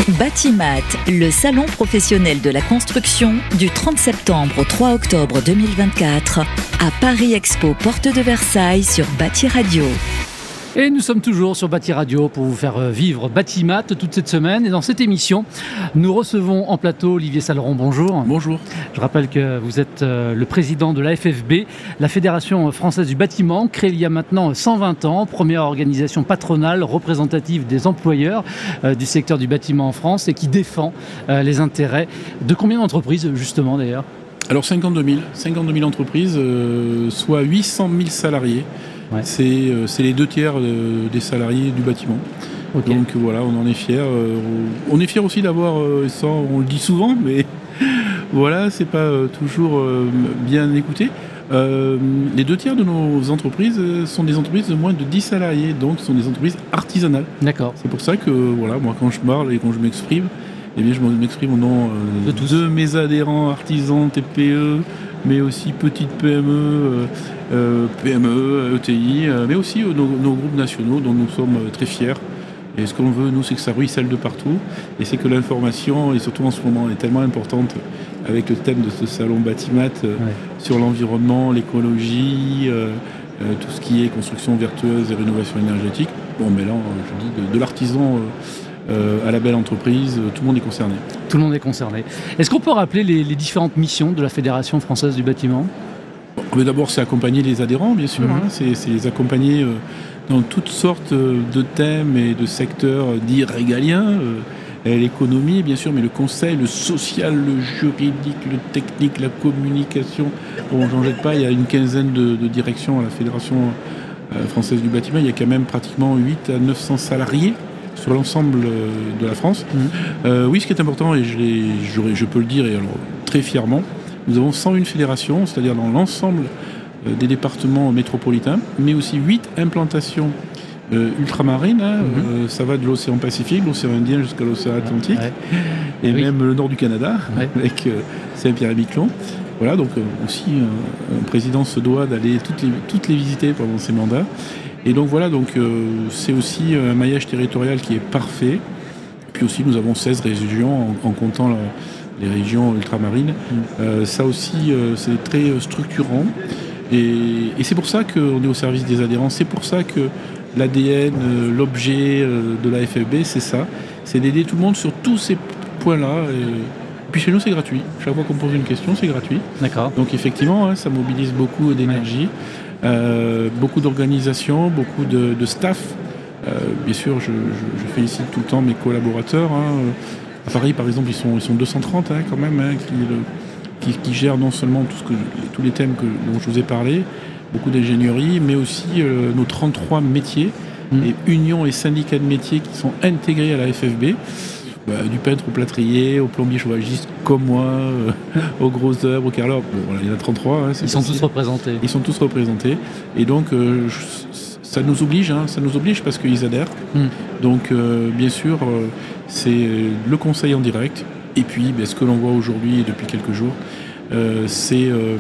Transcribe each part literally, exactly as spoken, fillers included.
Batimat, le salon professionnel de la construction, du trente septembre au trois octobre deux mille vingt-quatre à Paris Expo, porte de Versailles, sur Bâti Radio. Et nous sommes toujours sur Bâti Radio pour vous faire vivre Batimat toute cette semaine. Et dans cette émission, nous recevons en plateau Olivier Saleron. Bonjour. Bonjour. Je rappelle que vous êtes le président de la F F B, la Fédération française du bâtiment, créée il y a maintenant cent vingt ans, première organisation patronale représentative des employeurs euh, du secteur du bâtiment en France et qui défend euh, les intérêts de combien d'entreprises justement d'ailleurs ? Alors cinquante-deux mille, cinquante-deux mille entreprises, euh, soit huit cent mille salariés. Ouais. C'est, euh, c'est les deux tiers euh, des salariés du bâtiment. Okay. Donc euh, voilà, on en est fiers. Euh, on est fiers aussi d'avoir, euh, ça on le dit souvent, mais voilà, c'est pas euh, toujours euh, bien écouté. Euh, les deux tiers de nos entreprises euh, sont des entreprises de moins de dix salariés, donc ce sont des entreprises artisanales. D'accord. C'est pour ça que voilà, moi quand je parle et quand je m'exprime, eh bien, je m'exprime au nom euh, de, de mes adhérents artisans, T P E, mais aussi petites P M E, euh, P M E, E T I, euh, mais aussi euh, nos, nos groupes nationaux dont nous sommes euh, très fiers. Et ce qu'on veut, nous, c'est que ça ruisselle de partout. Et c'est que l'information, et surtout en ce moment, est tellement importante avec le thème de ce salon Batimat euh, ouais. sur l'environnement, l'écologie, euh, euh, tout ce qui est construction vertueuse et rénovation énergétique. Bon, mais là, je dis de, de l'artisan... Euh, Euh, à la belle entreprise, tout le monde est concerné. Tout le monde est concerné. Est-ce qu'on peut rappeler les, les différentes missions de la Fédération française du bâtiment ? Bon, mais d'abord, c'est accompagner les adhérents, bien sûr. Mm-hmm. hein, c'est, c'est les accompagner euh, dans toutes sortes de thèmes et de secteurs dits régaliens. Euh, l'économie, bien sûr, mais le conseil, le social, le juridique, le technique, la communication. Bon, j'en jette pas, il y a une quinzaine de, de directions à la Fédération euh, française du bâtiment. Il y a quand même pratiquement huit à neuf cents salariés sur l'ensemble de la France. Mmh. Euh, oui, ce qui est important, et je, je, je peux le dire et alors, très fièrement, nous avons cent une fédérations, c'est-à-dire dans l'ensemble des départements métropolitains, mais aussi huit implantations euh, ultramarines. Hein, mmh. euh, ça va de l'océan Pacifique, l'océan Indien jusqu'à l'océan Atlantique, ouais. et oui. même le nord du Canada, ouais. avec euh, Saint-Pierre-et-Miquelon. Voilà, donc euh, aussi, euh, un président se doit d'aller toutes les, toutes les visiter pendant ses mandats. Et donc voilà, donc, euh, c'est aussi un maillage territorial qui est parfait. Puis aussi, nous avons seize régions, en, en comptant la, les régions ultramarines. Mmh. Euh, ça aussi, euh, c'est très structurant. Et, et c'est pour ça qu'on est au service des adhérents. C'est pour ça que l'A D N, euh, l'objet euh, de la F F B, c'est ça. C'est d'aider tout le monde sur tous ces points-là. Et, puis chez nous, c'est gratuit. Chaque fois qu'on pose une question, c'est gratuit. D'accord. Donc effectivement, hein, ça mobilise beaucoup d'énergie. Ouais. Euh, beaucoup d'organisations, beaucoup de, de staff. Euh, bien sûr, je, je, je félicite tout le temps mes collaborateurs. Hein. À Paris, par exemple, ils sont, ils sont deux cent trente hein, quand même, hein, qui, qui, qui gèrent non seulement tout ce que, tous les thèmes que, dont je vous ai parlé, beaucoup d'ingénierie, mais aussi euh, nos trente-trois métiers, mmh. et unions et syndicats de métiers qui sont intégrés à la F F B. Bah, du peintre au plâtrier, au plombier chauffagiste comme moi, euh, aux grosses œuvres, au carreleur. Bon, voilà, il y en a trente-trois. Hein, Ils sont facile. tous représentés. Ils sont tous représentés. Et donc, euh, je, ça nous oblige, hein, ça nous oblige parce qu'ils adhèrent. Mm. Donc, euh, bien sûr, euh, c'est le conseil en direct. Et puis, ben, ce que l'on voit aujourd'hui et depuis quelques jours, euh, c'est euh,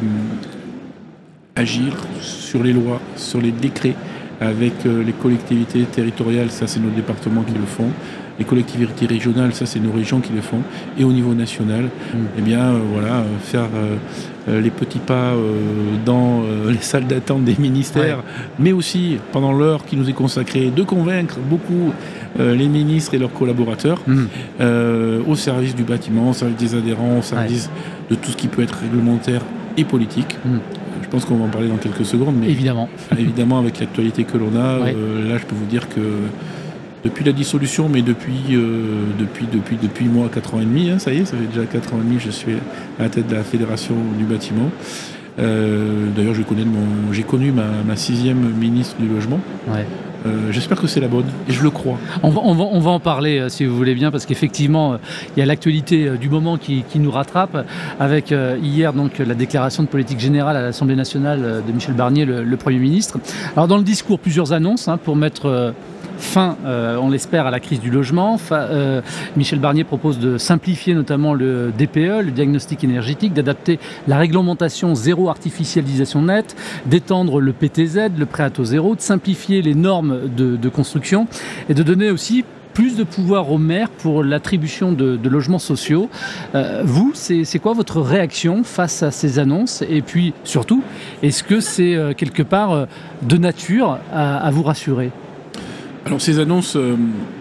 agir sur les lois, sur les décrets avec euh, les collectivités territoriales. Ça, c'est nos départements qui le font. Les collectivités régionales, ça c'est nos régions qui le font, et au niveau national, mmh. eh bien euh, voilà, faire euh, les petits pas euh, dans euh, les salles d'attente des ministères, ouais. mais aussi pendant l'heure qui nous est consacrée de convaincre beaucoup euh, les ministres et leurs collaborateurs mmh. euh, au service du bâtiment, au service des adhérents, au service ouais. de tout ce qui peut être réglementaire et politique. Mmh. Je pense qu'on va en parler dans quelques secondes, mais évidemment, évidemment avec l'actualité que l'on a, ouais. euh, là je peux vous dire que depuis la dissolution, mais depuis, euh, depuis, depuis, depuis moi, quatre ans et demi, hein, ça y est, ça fait déjà quatre ans et demi que je suis à la tête de la Fédération du bâtiment. Euh, d'ailleurs, je connais mon, j'ai connu ma, ma sixième ministre du Logement. Ouais. Euh, j'espère que c'est la bonne, et je le crois. On va, on va, on va en parler, euh, si vous voulez bien, parce qu'effectivement, il euh, y a l'actualité euh, du moment qui, qui nous rattrape, avec euh, hier donc la déclaration de politique générale à l'Assemblée nationale euh, de Michel Barnier, le, le Premier ministre. Alors dans le discours, plusieurs annonces hein, pour mettre... Euh, fin, euh, on l'espère, à la crise du logement. Fa, euh, Michel Barnier propose de simplifier notamment le D P E, le diagnostic énergétique, d'adapter la réglementation zéro artificialisation nette, d'étendre le P T Z, le prêt à taux zéro, de simplifier les normes de, de construction et de donner aussi plus de pouvoir aux maires pour l'attribution de, de logements sociaux. Euh, vous, c'est, c'est quoi votre réaction face à ces annonces? Et puis, surtout, est-ce que c'est euh, quelque part euh, de nature à, à vous rassurer? Alors, ces annonces... Euh...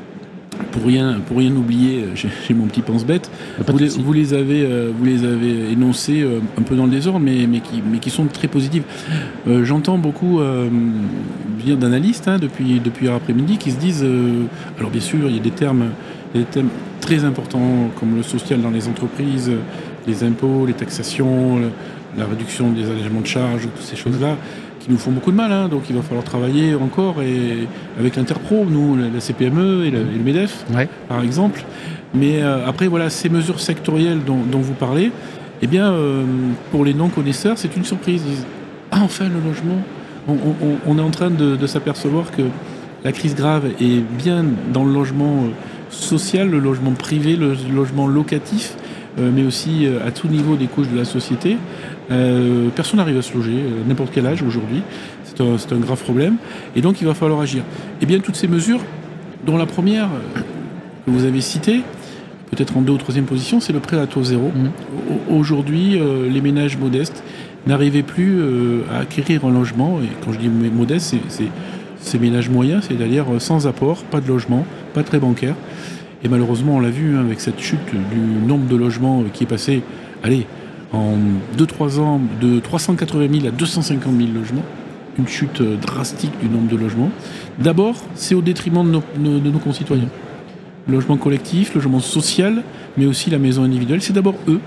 Pour rien, pour rien oublier, j'ai, j'ai mon petit pense-bête, vous les, vous, les avez, euh, vous les avez énoncés euh, un peu dans le désordre, mais, mais, qui, mais qui sont très positives. Euh, j'entends beaucoup euh, dire d'analystes hein, depuis, depuis hier après-midi qui se disent, euh, alors bien sûr, il y a des termes, il y a des thèmes très importants comme le social dans les entreprises, les impôts, les taxations, le, la réduction des allègements de charges, toutes ces choses-là, qui nous font beaucoup de mal, hein, donc il va falloir travailler encore et avec l'Interpro, nous, la C P M E et le, et le MEDEF, ouais. par exemple. Mais euh, après, voilà, ces mesures sectorielles dont, dont vous parlez, eh bien, euh, pour les non-connaisseurs, c'est une surprise. Ils disent, ah, enfin, le logement, on, on, on est en train de, de s'apercevoir que la crise grave est bien dans le logement social, le logement privé, le logement locatif, euh, mais aussi euh, à tout niveau des couches de la société. Euh, personne n'arrive à se loger, euh, n'importe quel âge aujourd'hui. C'est un, c'est un grave problème. Et donc, il va falloir agir. Et bien, toutes ces mesures, dont la première euh, que vous avez citée, peut-être en deux ou troisième position, c'est le prêt à taux zéro. Mmh. Aujourd'hui, euh, les ménages modestes n'arrivaient plus euh, à acquérir un logement. Et quand je dis modeste, c'est, c'est, c'est ménages moyens, c'est-à-dire sans apport, pas de logement, pas de prêt bancaire. Et malheureusement, on l'a vu hein, avec cette chute du nombre de logements qui est passé, allez, en deux trois ans, de trois cent quatre-vingt mille à deux cent cinquante mille logements. Une chute drastique du nombre de logements. D'abord, c'est au détriment de nos, de, de nos concitoyens. Le logement collectif, le logement social, mais aussi la maison individuelle, c'est d'abord eux.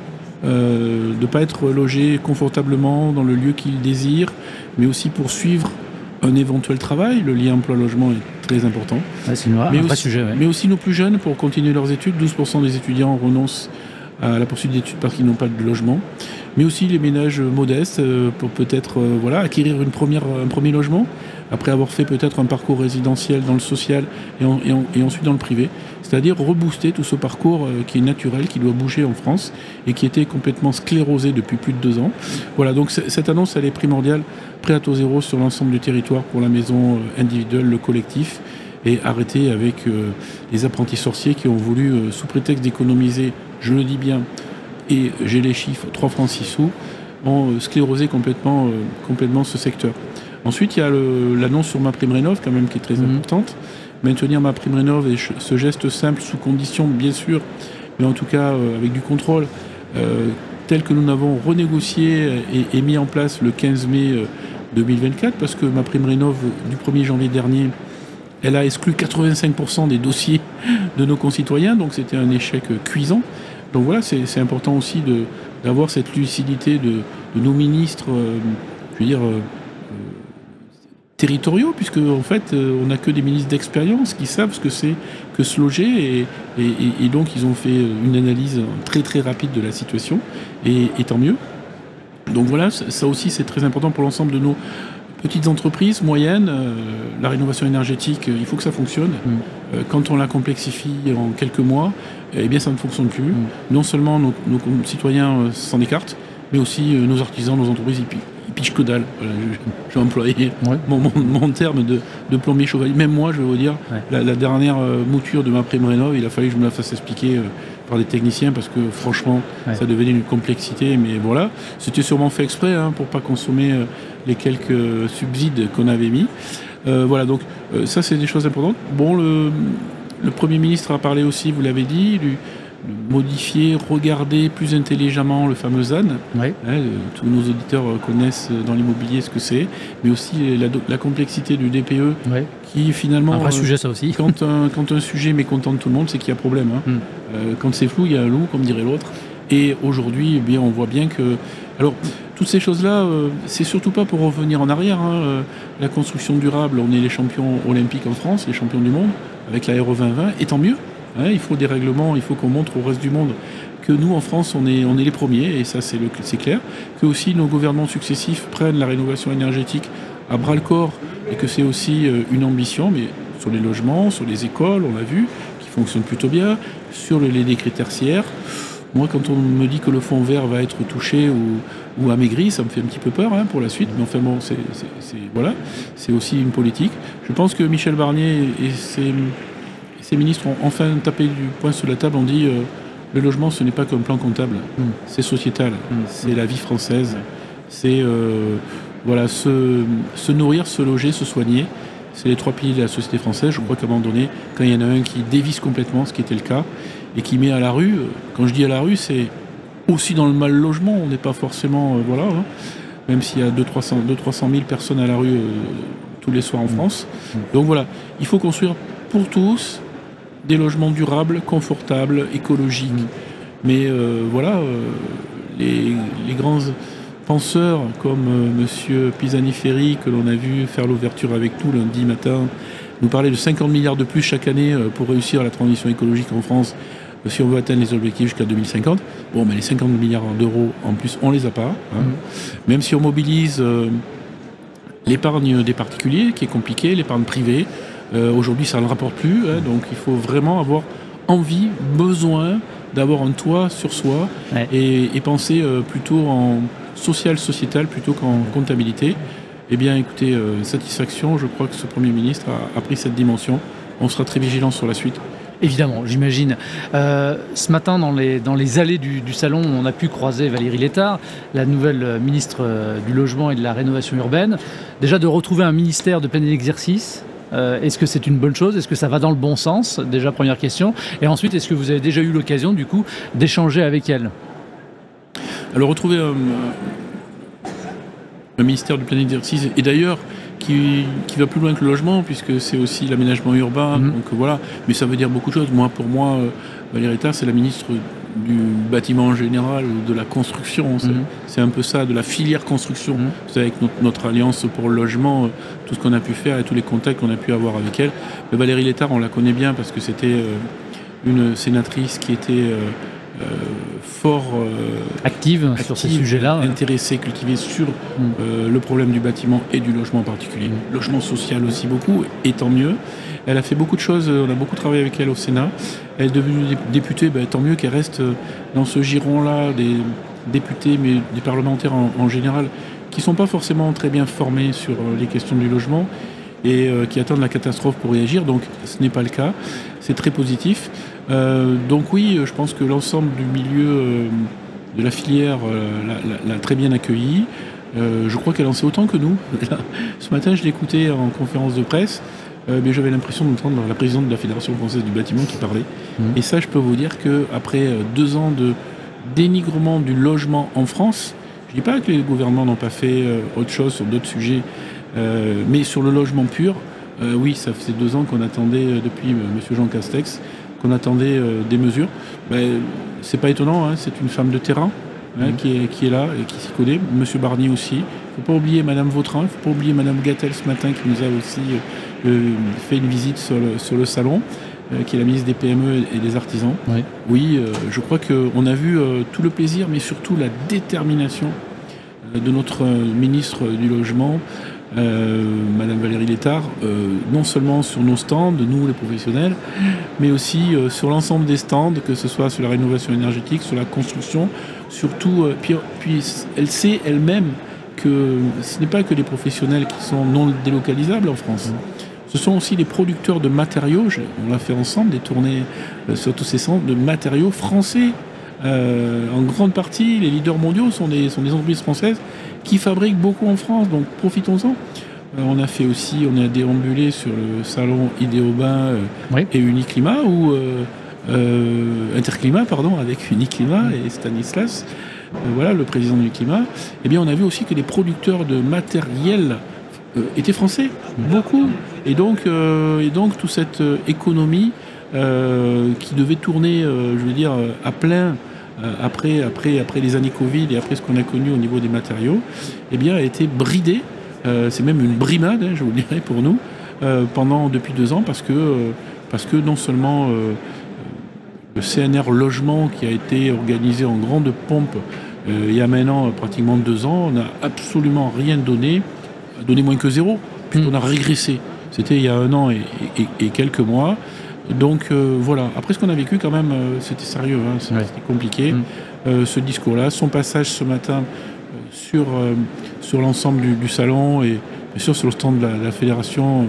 Euh, de ne pas être logés confortablement dans le lieu qu'ils désirent, mais aussi pour suivre un éventuel travail. Le lien emploi-logement est très important. Ouais, c'est un mais vrai aussi, sujet. Ouais. Mais aussi nos plus jeunes pour continuer leurs études. douze pour cent des étudiants renoncent à la poursuite d'études parce qu'ils n'ont pas de logement. Mais aussi les ménages modestes euh, pour peut-être euh, voilà, acquérir une première, un premier logement après avoir fait peut-être un parcours résidentiel dans le social et, en, et, en, et ensuite dans le privé. C'est-à-dire rebooster tout ce parcours euh, qui est naturel, qui doit bouger en France et qui était complètement sclérosé depuis plus de deux ans. Voilà, donc cette annonce, elle est primordiale. Prêt à taux zéro sur l'ensemble du territoire pour la maison individuelle, le collectif, et arrêter avec euh, les apprentis sorciers qui ont voulu, euh, sous prétexte d'économiser, je le dis bien, et j'ai les chiffres, trois francs six sous, ont euh, sclérosé complètement, euh, complètement ce secteur. Ensuite, il y a le, l'annonce sur MaPrimeRénov' quand même qui est très mmh. importante. Maintenir MaPrimeRénov' et ce geste simple sous condition, bien sûr, mais en tout cas euh, avec du contrôle, euh, tel que nous l'avons renégocié et, et mis en place le quinze mai deux mille vingt-quatre, parce que MaPrimeRénov' du premier janvier dernier, elle a exclu quatre-vingt-cinq pour cent des dossiers de nos concitoyens, donc c'était un échec cuisant. Donc voilà, c'est, c'est important aussi de, d'avoir cette lucidité de, de nos ministres, euh, je veux dire, euh, territoriaux, puisque en fait, euh, on n'a que des ministres d'expérience qui savent ce que c'est que se loger, et, et, et, et donc ils ont fait une analyse très très rapide de la situation, et, et tant mieux. Donc voilà, ça aussi c'est très important pour l'ensemble de nos petites entreprises, moyennes. Euh, la rénovation énergétique, il faut que ça fonctionne. Mmh. Euh, quand on la complexifie en quelques mois, eh bien ça ne fonctionne plus. Mmh. Non seulement nos, nos citoyens euh, s'en écartent, mais aussi euh, nos artisans, nos entreprises, ils, ils pichent que dalle. Voilà, je, je vais employer ouais. mon, mon, mon terme de, de plombier chevalier. Même moi, je vais vous dire, ouais. la, la dernière euh, mouture de MaPrimeRénov', il a fallu que je me la fasse expliquer euh, par des techniciens, parce que franchement, ouais. ça devenait une complexité. Mais voilà, c'était sûrement fait exprès hein, pour ne pas consommer euh, les quelques subsides qu'on avait mis. Euh, voilà, donc euh, ça, c'est des choses importantes. Bon, le, le Premier ministre a parlé aussi, vous l'avez dit, du, de modifier, regarder plus intelligemment le fameux Z A N. Ouais. Hein, tous nos auditeurs connaissent dans l'immobilier ce que c'est, mais aussi la, la complexité du D P E, ouais. qui finalement... Un vrai euh, sujet, ça aussi. Quand un, quand un sujet mécontente tout le monde, c'est qu'il y a problème. Hein. Mm. Euh, quand c'est flou, il y a un loup, comme dirait l'autre. Et aujourd'hui, eh bien, on voit bien que... Alors, toutes ces choses-là, euh, c'est surtout pas pour revenir en arrière. Hein. Euh, la construction durable, on est les champions olympiques en France, les champions du monde, avec la R E vingt vingt, et tant mieux. Hein, il faut des règlements, il faut qu'on montre au reste du monde que nous, en France, on est, on est les premiers, et ça, c'est, le, c'est clair. Que aussi nos gouvernements successifs prennent la rénovation énergétique à bras-le-corps, et que c'est aussi euh, une ambition, mais sur les logements, sur les écoles, on l'a vu, qui fonctionnent plutôt bien, sur les décrets tertiaires. Moi, quand on me dit que le fonds vert va être touché ou, ou amaigri, ça me fait un petit peu peur hein, pour la suite. Mais enfin bon, c'est, c'est, c'est, voilà, c'est aussi une politique. Je pense que Michel Barnier et ses, ces ministres ont enfin tapé du poing sur la table, ont dit euh, le logement, ce n'est pas qu'un plan comptable, mmh. c'est sociétal, mmh. c'est la vie française, mmh. c'est euh, voilà, se, se nourrir, se loger, se soigner. C'est les trois piliers de la société française. Je crois qu'à un moment donné, quand il y en a un qui dévisse complètement, ce qui était le cas, et qui met à la rue, quand je dis à la rue, c'est aussi dans le mal logement, on n'est pas forcément, euh, voilà, hein, même s'il y a deux cents à trois cent mille personnes à la rue euh, tous les soirs en France. Donc voilà, il faut construire pour tous des logements durables, confortables, écologiques. Mais euh, voilà, euh, les, les grands penseurs comme euh, M. Pisani-Ferry, que l'on a vu faire l'ouverture avec nous lundi matin, nous parlait de cinquante milliards de plus chaque année euh, pour réussir la transition écologique en France, euh, si on veut atteindre les objectifs jusqu'à deux mille cinquante. Bon, mais les cinquante milliards d'euros en plus, on les a pas. Hein. Mmh. Même si on mobilise euh, l'épargne des particuliers, qui est compliquée, l'épargne privée, euh, aujourd'hui ça ne rapporte plus. Hein, donc il faut vraiment avoir envie, besoin d'avoir un toit sur soi, ouais. et, et penser euh, plutôt en social, sociétal, plutôt qu'en comptabilité. Eh bien, écoutez, euh, satisfaction, je crois que ce Premier ministre a, a pris cette dimension. On sera très vigilant sur la suite. Évidemment, j'imagine. Euh, ce matin, dans les, dans les allées du, du salon, on a pu croiser Valérie Létard, la nouvelle ministre du Logement et de la Rénovation urbaine. Déjà, de retrouver un ministère de plein exercice, euh, est-ce que c'est une bonne chose? Est-ce que ça va dans le bon sens? Déjà, première question. Et ensuite, est-ce que vous avez déjà eu l'occasion, du coup, d'échanger avec elle? Alors, retrouver un, un ministère de plein exercice, et d'ailleurs, Qui, qui va plus loin que le logement, puisque c'est aussi l'aménagement urbain, mmh. donc voilà, mais ça veut dire beaucoup de choses. Moi, pour moi, euh, Valérie Létard, c'est la ministre du bâtiment en général, de la construction, c'est, mmh. c'est un peu ça, de la filière construction. Mmh. C'est avec notre, notre alliance pour le logement, euh, tout ce qu'on a pu faire et tous les contacts qu'on a pu avoir avec elle. Mais Valérie Létard, on la connaît bien parce que c'était euh, une sénatrice qui était euh, Euh, fort euh, active, active sur ces sujets-là, intéressée, cultivée sur mm. euh, le problème du bâtiment et du logement en particulier. Mm. Logement social aussi beaucoup, et tant mieux. Elle a fait beaucoup de choses, on a beaucoup travaillé avec elle au Sénat. Elle est devenue députée, ben, tant mieux qu'elle reste dans ce giron-là des députés, mais des parlementaires en, en général, qui ne sont pas forcément très bien formés sur les questions du logement et euh, qui attendent la catastrophe pour réagir. Donc ce n'est pas le cas, c'est très positif. Euh, donc oui, je pense que l'ensemble du milieu euh, de la filière euh, l'a, l'a très bien accueilli. Euh, je crois qu'elle en sait autant que nous. Ce matin, je l'écoutais en conférence de presse, euh, mais j'avais l'impression d'entendre la présidente de la Fédération française du bâtiment qui parlait. Mmh. Et ça, je peux vous dire qu'après deux ans de dénigrement du logement en France, je ne dis pas que les gouvernements n'ont pas fait euh, autre chose sur d'autres sujets, euh, mais sur le logement pur, euh, oui, ça faisait deux ans qu'on attendait euh, depuis euh, M. Jean Castex, qu'on attendait euh, des mesures. Ben, c'est pas étonnant, hein, c'est une femme de terrain hein, mmh. qui, est, qui est là et qui s'y connaît. M. Barnier aussi. Il ne faut pas oublier Mme Vautrin, il ne faut pas oublier Mme Gattel ce matin qui nous a aussi euh, fait une visite sur le, sur le salon, euh, qui est la ministre des P M E et des artisans. Oui, oui euh, je crois qu'on a vu euh, tout le plaisir, mais surtout la détermination euh, de notre euh, ministre du Logement, Euh, Madame Valérie Létard, euh, non seulement sur nos stands, nous les professionnels, mais aussi euh, sur l'ensemble des stands, que ce soit sur la rénovation énergétique, sur la construction, surtout, euh, puis, puis elle sait elle-même que ce n'est pas que les professionnels qui sont non délocalisables en France. Ce sont aussi les producteurs de matériaux, on l'a fait ensemble, des tournées euh, sur tous ces centres de matériaux français. Euh, en grande partie, les leaders mondiaux sont des, sont des entreprises françaises qui fabriquent beaucoup en France, donc profitons-en. Euh, on a fait aussi, on a déambulé sur le salon Idéobain euh, oui. et Uniclimat, ou euh, euh, Interclimat, pardon, avec Uniclimat et Stanislas, euh, voilà, le président d'Uniclimat. Eh bien, on a vu aussi que les producteurs de matériel euh, étaient français, beaucoup. Et donc, euh, et donc toute cette euh, économie euh, qui devait tourner, euh, je veux dire, à plein, Après, après, après les années Covid et après ce qu'on a connu au niveau des matériaux, eh bien, a été bridée. Euh, c'est même une brimade, hein, je vous le dirais, pour nous, euh, pendant, depuis deux ans, parce que, euh, parce que non seulement euh, le C N R Logement, qui a été organisé en grande pompe euh, il y a maintenant pratiquement deux ans, on n'a absolument rien donné, donné moins que zéro, puisqu'on a régressé. C'était il y a un an et, et, et quelques mois. Donc euh, voilà, après ce qu'on a vécu quand même, euh, c'était sérieux, hein, c'était ouais. compliqué, mmh. euh, ce discours-là, son passage ce matin euh, sur, euh, sur l'ensemble du, du salon et bien sûr sur le stand de la, de la fédération,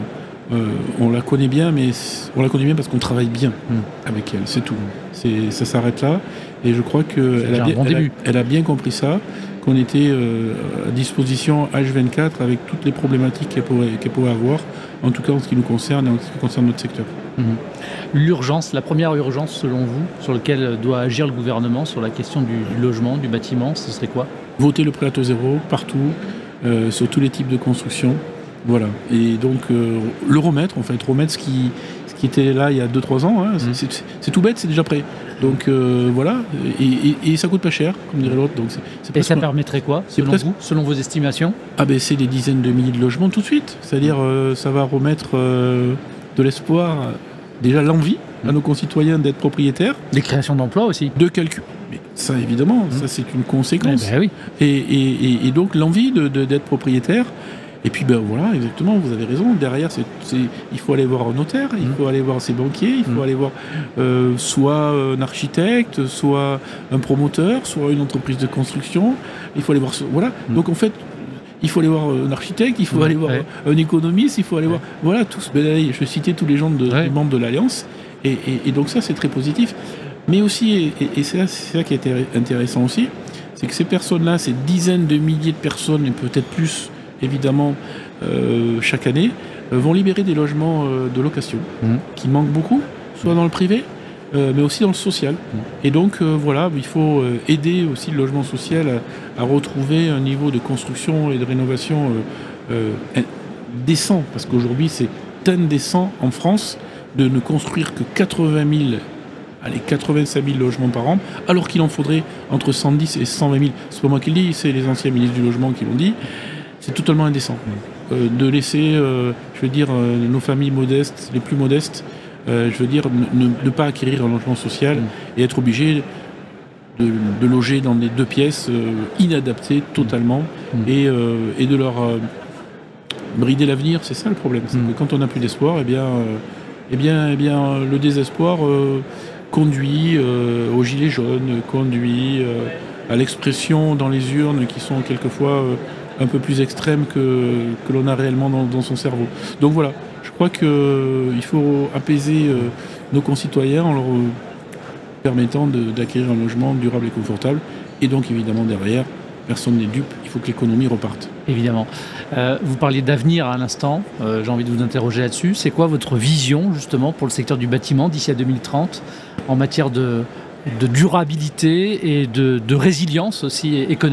euh, on la connaît bien, mais on la connaît bien parce qu'on travaille bien mmh. avec elle, c'est tout. C'est, ça s'arrête là, et je crois qu'elle a, bon elle, elle a bien compris ça, qu'on était euh, à disposition H vingt-quatre avec toutes les problématiques qu'elle pouvait, qu'elle pouvait avoir, en tout cas en ce qui nous concerne et en ce qui concerne notre secteur. Mmh. L'urgence, la première urgence selon vous, sur laquelle doit agir le gouvernement sur la question du, du logement, du bâtiment, ce serait quoi? Voter le prêt à taux zéro partout, euh, sur tous les types de construction. Voilà. Et donc euh, le remettre, en fait, remettre ce qui, ce qui était là il y a deux trois ans, hein, mmh. c'est, c'est, c'est tout bête, c'est déjà prêt. Donc euh, voilà, et, et, et ça coûte pas cher, comme dirait l'autre. Donc c'est, c'est et ça permettrait quoi, selon presque... vous, selon vos estimations? Ah ben c'est des dizaines de milliers de logements tout de suite. C'est-à-dire euh, ça va remettre euh, de l'espoir, déjà l'envie à nos concitoyens d'être propriétaires. Des créations d'emplois aussi. De calcul. Mais ça évidemment, mmh. ça c'est une conséquence. Eh ben oui. et, et, et, et donc l'envie de, de, d'être propriétaire. Et puis ben voilà, exactement, vous avez raison. Derrière, c'est, c'est, il faut aller voir un notaire, il mmh. faut aller voir ses banquiers, il faut mmh. aller voir euh, soit un architecte, soit un promoteur, soit une entreprise de construction. Il faut aller voir, voilà. Mmh. Donc en fait, il faut aller voir un architecte, il faut mmh. aller voir ouais. un économiste, il faut aller ouais. voir, voilà, tous. Ben, allez, je citais tous les gens de, ouais. les membres de l'Alliance, et, et, et donc ça, c'est très positif. Mais aussi, et, et c'est, là, c'est ça qui est intéressant aussi, c'est que ces personnes-là, ces dizaines de milliers de personnes, et peut-être plus, évidemment, euh, chaque année, euh, vont libérer des logements euh, de location mmh. qui manquent beaucoup, soit dans le privé, euh, mais aussi dans le social. Mmh. Et donc, euh, voilà, il faut euh, aider aussi le logement social à, à retrouver un niveau de construction et de rénovation euh, euh, décent, parce qu'aujourd'hui, c'est indécent en France de ne construire que quatre-vingt mille, allez, quatre-vingt-cinq mille logements par an, alors qu'il en faudrait entre cent dix et cent vingt mille. C'est pas moi qui le dis, c'est les anciens ministres du logement qui l'ont dit. C'est totalement indécent euh, de laisser, euh, je veux dire, euh, nos familles modestes, les plus modestes, euh, je veux dire, ne, ne pas acquérir un logement social mmh. et être obligé de, de loger dans des deux pièces euh, inadaptées totalement mmh. et, euh, et de leur euh, brider l'avenir. C'est ça le problème. C'est mmh. que quand on n'a plus d'espoir, eh bien, euh, eh bien, eh bien, le désespoir euh, conduit euh, aux gilets jaunes, conduit euh, à l'expression dans les urnes qui sont quelquefois euh, un peu plus extrême que, que l'on a réellement dans, dans son cerveau. Donc voilà, je crois qu'il euh, faut apaiser euh, nos concitoyens en leur euh, permettant de, d'acquérir un logement durable et confortable. Et donc évidemment derrière, personne n'est dupe, il faut que l'économie reparte. Évidemment. Euh, vous parliez d'avenir à l'instant, euh, j'ai envie de vous interroger là-dessus. C'est quoi votre vision justement pour le secteur du bâtiment d'ici à deux mille trente en matière de, de durabilité et de, de résilience aussi économique ?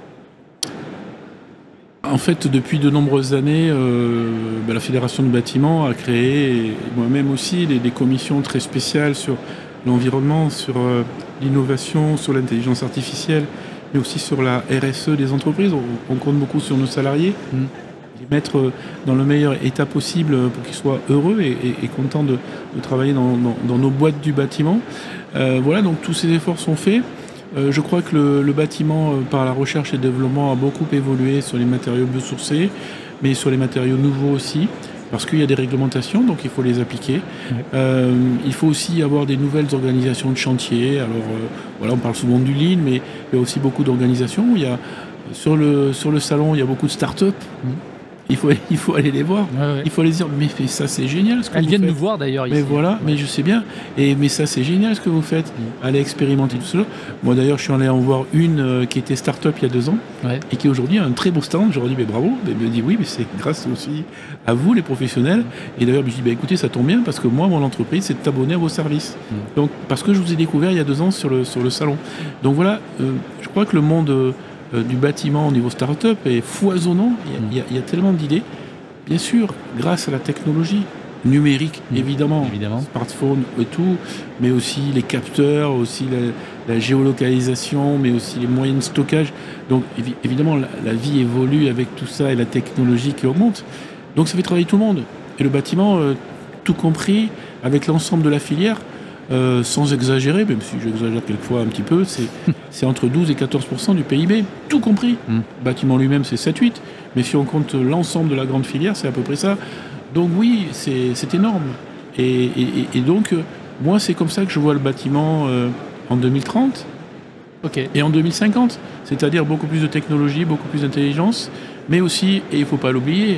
En fait, depuis de nombreuses années, euh, bah, la Fédération du bâtiment a créé, et moi-même aussi, des, des commissions très spéciales sur l'environnement, sur euh, l'innovation, sur l'intelligence artificielle, mais aussi sur la R S E des entreprises. On, on compte beaucoup sur nos salariés, mmh. les mettre dans le meilleur état possible pour qu'ils soient heureux et, et, et contents de, de travailler dans, dans, dans nos boîtes du bâtiment. Euh, voilà, donc tous ces efforts sont faits. Euh, je crois que le, le bâtiment, euh, par la recherche et le développement, a beaucoup évolué sur les matériaux biosourcés, mais sur les matériaux nouveaux aussi, parce qu'il y a des réglementations, donc il faut les appliquer. Oui. Euh, il faut aussi avoir des nouvelles organisations de chantier. Alors, euh, voilà, on parle souvent du Lean, mais il y a aussi beaucoup d'organisations. Il y a, sur, le, sur le salon, il y a beaucoup de start-up. Mmh. Il faut, il faut aller les voir, ouais, ouais. il faut aller dire mais ça c'est génial ce que Elles vous viennent faites. nous voir d'ailleurs ici. Mais voilà, mais je sais bien, et, mais ça c'est génial ce que vous faites, mmh. allez expérimenter tout cela. Moi d'ailleurs je suis allé en voir une euh, qui était start-up il y a deux ans, ouais. et qui aujourd'hui a un très beau stand. Je leur dis mais bravo, elle me dit oui mais c'est grâce aussi à vous les professionnels, et d'ailleurs je dis bah, écoutez ça tombe bien parce que moi mon entreprise c'est de t'abonner à vos services, mmh. donc parce que je vous ai découvert il y a deux ans sur le, sur le salon. Donc voilà, euh, je crois que le monde euh, du bâtiment au niveau start-up est foisonnant, il y a, mmh. il y a, il y a tellement d'idées. Bien sûr, grâce à la technologie numérique, mmh, évidemment, évidemment, smartphone et tout, mais aussi les capteurs, aussi la, la géolocalisation, mais aussi les moyens de stockage. Donc évi- évidemment, la, la vie évolue avec tout ça et la technologie qui augmente. Donc ça fait travailler tout le monde. Et le bâtiment, euh, tout compris, avec l'ensemble de la filière, euh, sans exagérer, même si j'exagère quelquefois un petit peu, c'est, c'est entre douze et quatorze pour cent du P I B, tout compris. Mmh. Le bâtiment lui-même, c'est sept à huit, mais si on compte l'ensemble de la grande filière, c'est à peu près ça. Donc oui, c'est, c'est énorme. Et, et, et donc, euh, moi, c'est comme ça que je vois le bâtiment euh, en deux mille trente okay. et en deux mille cinquante. C'est-à-dire beaucoup plus de technologie, beaucoup plus d'intelligence, mais aussi, et il ne faut pas l'oublier,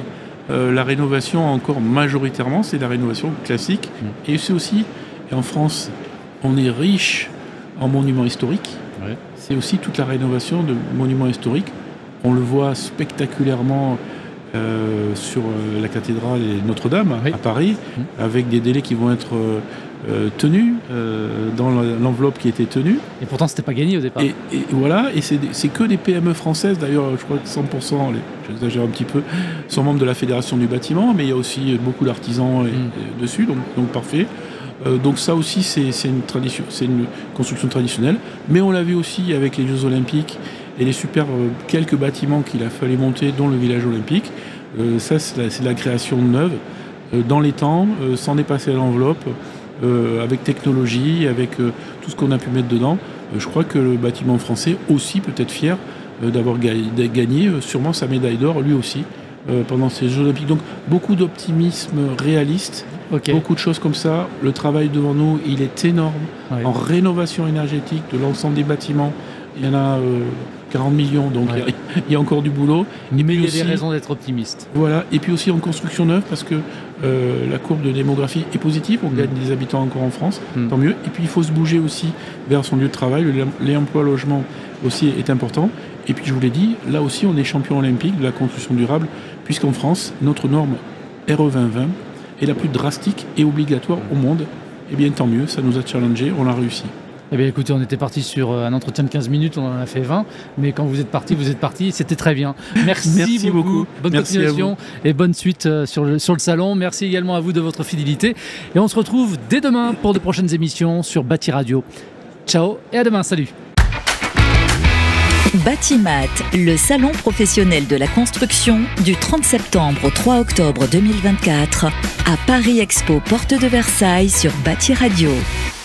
euh, la rénovation encore majoritairement, c'est la rénovation classique. Mmh. Et c'est aussi, et en France, on est riche en monuments historiques. Ouais. C'est aussi toute la rénovation de monuments historiques. On le voit spectaculairement euh, sur euh, la cathédrale et Notre-Dame oui. à Paris, mmh. avec des délais qui vont être euh, euh, tenus euh, dans l'enveloppe qui était tenue. Et pourtant, c'était pas gagné au départ. Et, et voilà, et c'est, c'est que des P M E françaises. D'ailleurs, je crois que cent pour cent, les, j'exagère un petit peu, sont membres de la Fédération du bâtiment, mais il y a aussi beaucoup d'artisans et, mmh. et dessus, donc, donc parfait. Euh, donc ça aussi, c'est, c'est, une tradition, c'est une construction traditionnelle. Mais on l'a vu aussi avec les Jeux Olympiques et les super euh, quelques bâtiments qu'il a fallu monter, dont le village olympique. Euh, ça, c'est la, c'est la création neuve, euh, dans les temps, euh, sans dépasser l'enveloppe, euh, avec technologie, avec euh, tout ce qu'on a pu mettre dedans. Euh, je crois que le bâtiment français aussi peut être fier euh, d'avoir ga- gagné euh, sûrement sa médaille d'or, lui aussi, euh, pendant ces Jeux Olympiques. Donc beaucoup d'optimisme réaliste. Okay. Beaucoup de choses comme ça. Le travail devant nous, il est énorme. Oui. En rénovation énergétique de l'ensemble des bâtiments, il y en a euh, quarante millions, donc ouais. il y a encore du boulot. Mais il y a aussi, des raisons d'être optimiste. Voilà. Et puis aussi en construction neuve, parce que euh, la courbe de démographie est positive. On mmh. gagne des habitants encore en France, mmh. tant mieux. Et puis il faut se bouger aussi vers son lieu de travail. Le, l'emploi logement aussi est important. Et puis je vous l'ai dit, là aussi on est champion olympique de la construction durable, puisqu'en France, notre norme R E vingt vingt est la plus drastique et obligatoire au monde. Eh bien, tant mieux, ça nous a challengé, on l'a réussi. Eh bien, écoutez, on était parti sur un entretien de quinze minutes, on en a fait vingt, mais quand vous êtes parti, vous êtes parti, c'était très bien. Merci, Merci beaucoup. beaucoup. Bonne Merci continuation et bonne suite sur le, sur le salon. Merci également à vous de votre fidélité. Et on se retrouve dès demain pour de prochaines émissions sur Bâti Radio. Ciao et à demain, salut. Batimat, le salon professionnel de la construction du trente septembre au trois octobre deux mille vingt-quatre à Paris Expo, porte de Versailles sur Bâti Radio.